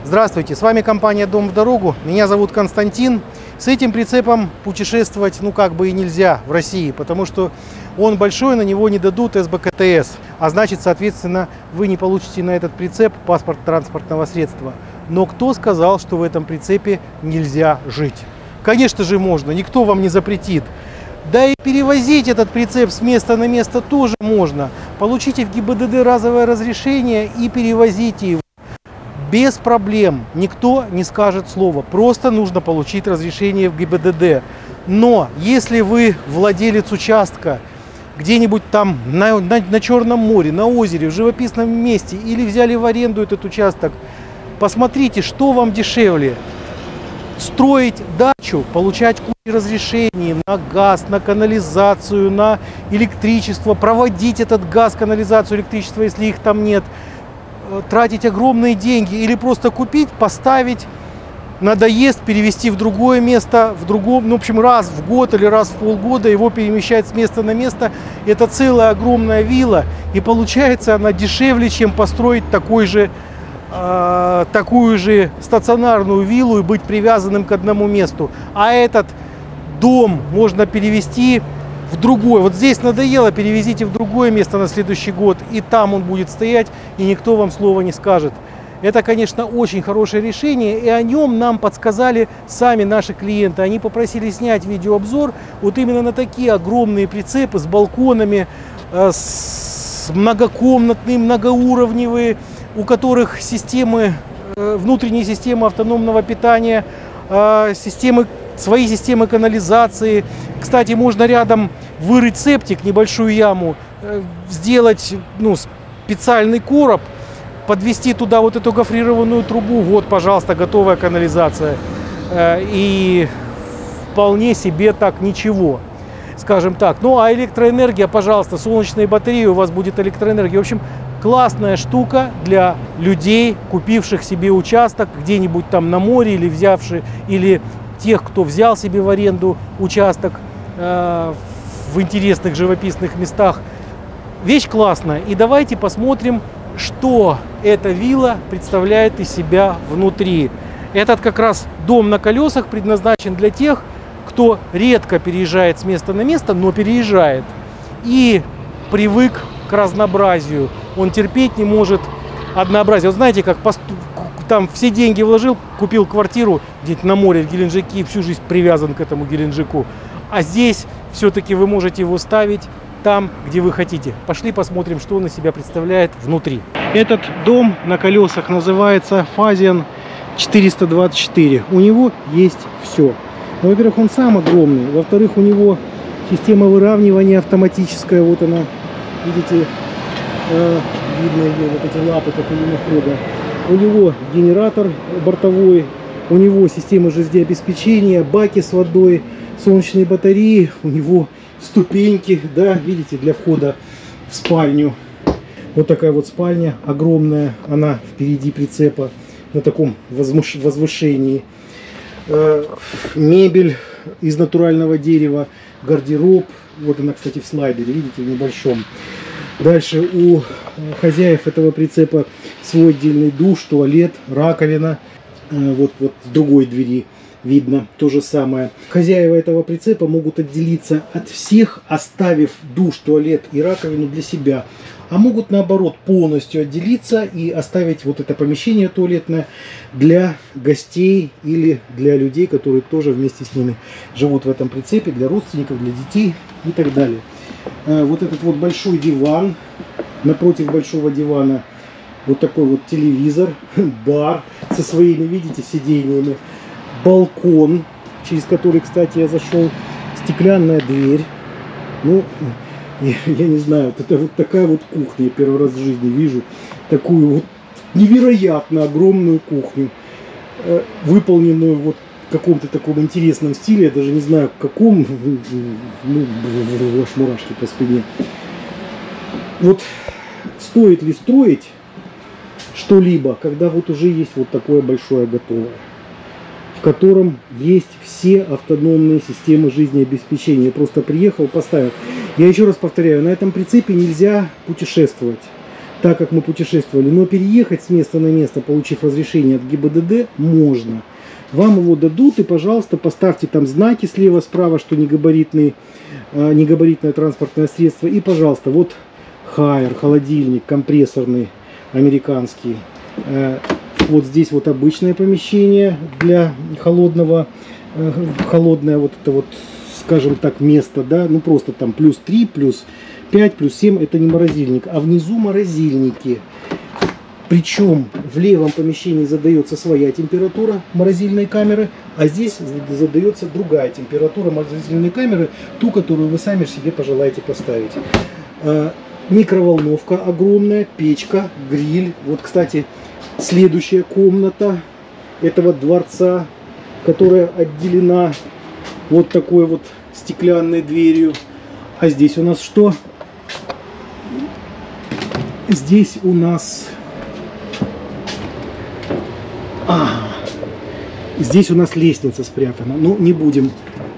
Здравствуйте, с вами компания «Дом в дорогу». Меня зовут Константин. С этим прицепом путешествовать как бы и нельзя в России, потому что он большой, на него не дадут СБКТС. А значит, соответственно, вы не получите на этот прицеп паспорт транспортного средства. Но кто сказал, что в этом прицепе нельзя жить? Конечно же можно, никто вам не запретит. Да и перевозить этот прицеп с места на место тоже можно. Получите в ГИБДД разовое разрешение и перевозите его. Без проблем, никто не скажет слова, просто нужно получить разрешение в ГИБДД. Но если вы владелец участка где-нибудь там на Черном море, на озере, в живописном месте или взяли в аренду этот участок, посмотрите, что вам дешевле. Строить дачу, получать кучу разрешений на газ, на канализацию, на электричество, проводить этот газ, канализацию, электричество, если их там нет, тратить огромные деньги или просто купить, поставить, надоест, перевести в другое место, в другом, в общем, раз в год или раз в полгода его перемещать с места на место. Это целая огромная вилла, и получается она дешевле, чем построить такую же стационарную виллу и быть привязанным к одному месту. А этот дом можно перевести в другое. Вот здесь надоело, перевезите в другое место на следующий год, и там он будет стоять, и никто вам слова не скажет. Это, конечно, очень хорошее решение, и о нем нам подсказали сами наши клиенты. Они попросили снять видеообзор вот именно на такие огромные прицепы с балконами, с многокомнатные, многоуровневые, у которых внутренние системы автономного питания, свои системы канализации. Кстати, можно рядом вырыть септик, небольшую яму, сделать специальный короб, подвести туда вот эту гофрированную трубу. Вот, пожалуйста, готовая канализация. И вполне себе так ничего, скажем так. Ну а электроэнергия, пожалуйста, солнечные батареи, у вас будет электроэнергия. В общем, классная штука для людей, купивших себе участок где-нибудь там на море или тех, кто взял себе в аренду участок в интересных живописных местах. Вещь классная. И давайте посмотрим, что эта вилла представляет из себя внутри. Этот как раз дом на колесах предназначен для тех, кто редко переезжает с места на место, но переезжает и привык к разнообразию. Он терпеть не может однообразие. Вот знаете, как там все деньги вложил, купил квартиру где-то на море в Геленджике и всю жизнь привязан к этому Геленджику. А здесь все-таки вы можете его ставить там, где вы хотите. Пошли посмотрим, что он из себя представляет внутри. Этот дом на колесах называется Фазиан 424. У него есть все. Ну, во-первых, он сам огромный. Во-вторых, у него система выравнивания автоматическая. Вот она, видите, видно ее, вот эти лапы, как у лунохода. У него генератор бортовой, у него система жизнеобеспечения, баки с водой, солнечные батареи, у него ступеньки, да, видите, для входа в спальню. Вот такая вот спальня огромная, она впереди прицепа на таком возвышении. Мебель из натурального дерева, гардероб, вот она, кстати, в слайдере, видите, в небольшом. Дальше у хозяев этого прицепа свой отдельный душ, туалет, раковина. Вот с другой двери видно то же самое. Хозяева этого прицепа могут отделиться от всех, оставив душ, туалет и раковину для себя. А могут наоборот полностью отделиться и оставить вот это помещение туалетное для гостей или для людей, которые тоже вместе с ними живут в этом прицепе, для родственников, для детей и так далее. Вот этот вот большой диван, напротив большого дивана вот такой вот телевизор, бар со своими, видите, сиденьями, балкон, через который, кстати, я зашел, стеклянная дверь. Ну, я не знаю, это вот такая вот кухня, я первый раз в жизни вижу такую вот невероятно огромную кухню, выполненную вот в каком-то таком интересном стиле, я даже не знаю в каком, ну, аж мурашки по спине. Вот стоит ли строить что-либо, когда вот уже есть вот такое большое готовое, в котором есть все автономные системы жизнеобеспечения. Я просто приехал, поставил. Я еще раз повторяю, на этом прицепе нельзя путешествовать. так как мы путешествовали. Но переехать с места на место, получив разрешение от ГИБДД, можно. Вам его дадут, и, пожалуйста, поставьте там знаки слева-справа, что негабаритное транспортное средство. И, пожалуйста, вот хайер, холодильник, компрессорный, американский. Вот здесь вот обычное помещение для холодное вот это вот, скажем так, место, да, ну просто там плюс 3, плюс 5, плюс 7, это не морозильник, а внизу морозильники. Причем в левом помещении задается своя температура морозильной камеры, а здесь задается другая температура морозильной камеры, ту, которую вы сами себе пожелаете поставить. Микроволновка огромная, печка, гриль. Вот, кстати, следующая комната этого дворца, которая отделена вот такой вот стеклянной дверью. А здесь у нас что? Здесь у нас... здесь у нас лестница спрятана. Ну, не будем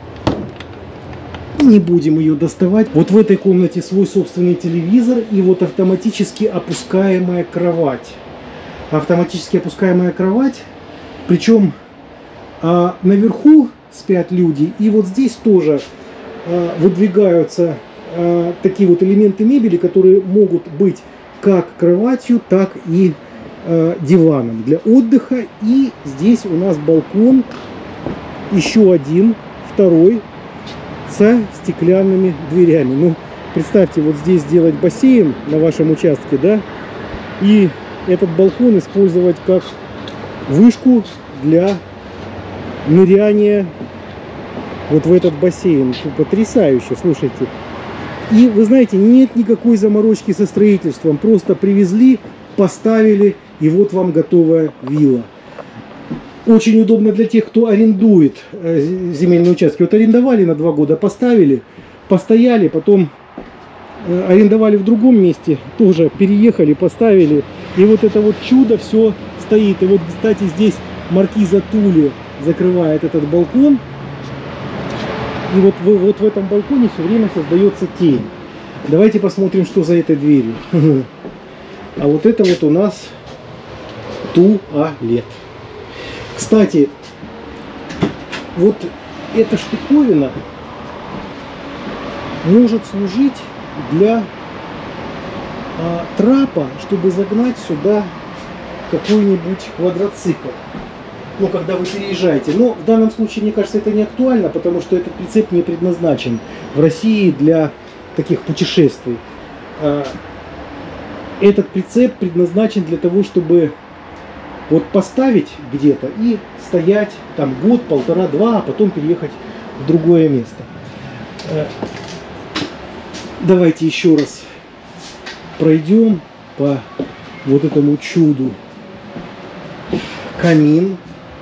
ее доставать. Вот в этой комнате свой собственный телевизор и вот автоматически опускаемая кровать. Автоматически опускаемая кровать. Причем наверху спят люди. И вот здесь тоже выдвигаются такие вот элементы мебели, которые могут быть как кроватью, так и диваном для отдыха. И здесь у нас балкон, еще один, второй, со стеклянными дверями. Ну, представьте, вот здесь сделать бассейн на вашем участке, да, и этот балкон использовать как вышку для ныряния вот в этот бассейн. Потрясающе, слушайте. И вы знаете, нет никакой заморочки со строительством. Просто привезли, поставили, и вот вам готовая вилла. Очень удобно для тех, кто арендует земельные участки. Вот арендовали на 2 года, поставили, постояли, потом арендовали в другом месте, тоже переехали, поставили. И вот это вот чудо все стоит. И вот, кстати, здесь маркиза Тули закрывает этот балкон. И вот в этом балконе все время создается тень. Давайте посмотрим, что за этой дверью. А вот это вот у нас туалет. Кстати, вот эта штуковина может служить для трапа, чтобы загнать сюда какой-нибудь квадроцикл. Ну, когда вы переезжаете. Но в данном случае, мне кажется, это не актуально, потому что этот прицеп не предназначен в России для таких путешествий. Этот прицеп предназначен для того, чтобы вот поставить где-то и стоять там год, полтора, два, а потом переехать в другое место. Давайте еще раз пройдем по вот этому чуду. Камин.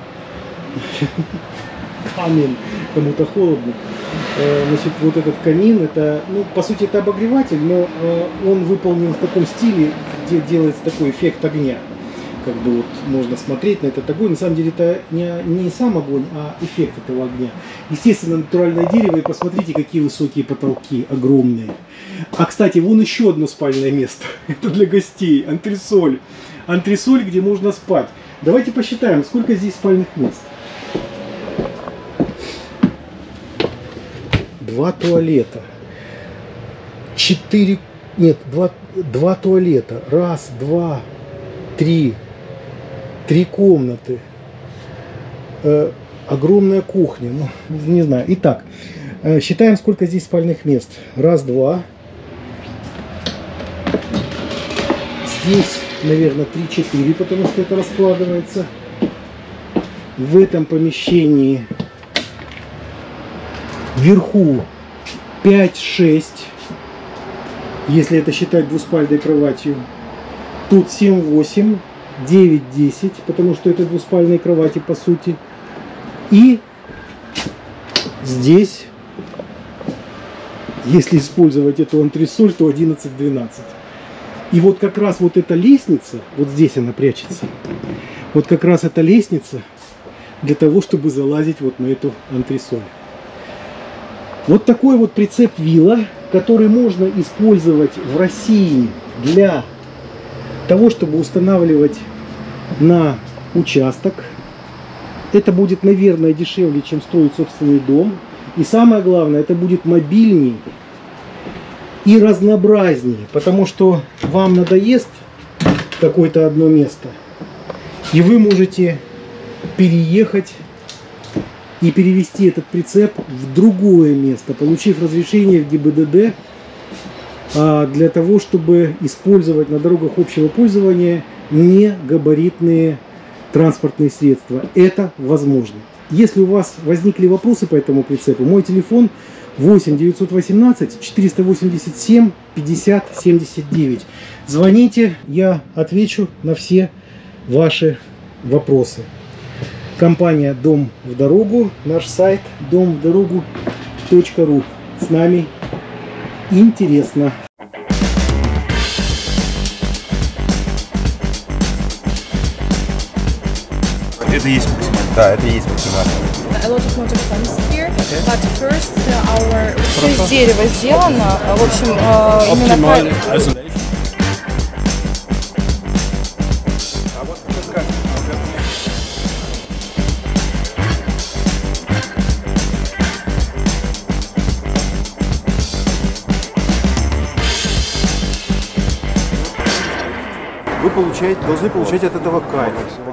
Камин. Кому-то холодно. Значит, вот этот камин, это, ну, по сути, это обогреватель, но он выполнен в таком стиле, где делается такой эффект огня. Как бы вот можно смотреть на этот огонь. На самом деле это не сам огонь, а эффект этого огня. Естественно, натуральное дерево, и посмотрите, какие высокие потолки, огромные. А, кстати, вон еще одно спальное место. Это для гостей, антресоль. Антресоль, где можно спать. Давайте посчитаем, сколько здесь спальных мест. 2 туалета. 4... Нет, 2 туалета. 1, 2, 3. 3 комнаты. Огромная кухня. Ну, не знаю. Итак, считаем, сколько здесь спальных мест. 1, 2. Здесь, наверное, 3-4, потому что это раскладывается. В этом помещении вверху 5-6, если это считать двуспальной кроватью. Тут 7-8, 9-10, потому что это двуспальные кровати по сути. И здесь, если использовать эту антресоль, то 11-12. И вот как раз вот эта лестница, вот здесь она прячется, вот как раз эта лестница для того, чтобы залазить вот на эту антресоль. Вот такой вот прицеп вилла, который можно использовать в России для того, чтобы устанавливать на участок. Это будет, наверное, дешевле, чем строить собственный дом. И самое главное, это будет мобильней и разнообразнее, потому что вам надоест какое-то одно место, и вы можете переехать и перевести этот прицеп в другое место, получив разрешение в ГИБДД для того, чтобы использовать на дорогах общего пользования негабаритные транспортные средства. Это возможно. Если у вас возникли вопросы по этому прицепу, мой телефон 8 918 487 50 79. Звоните, я отвечу на все ваши вопросы. Компания «Дом в дорогу», наш сайт домвдорогу.ру. С нами интересно. Это и есть максимально. Да, это и есть максимально. A lot of motor homes here, but first все из дерева сделано, в общем, именно Вы должны получать от этого кайф.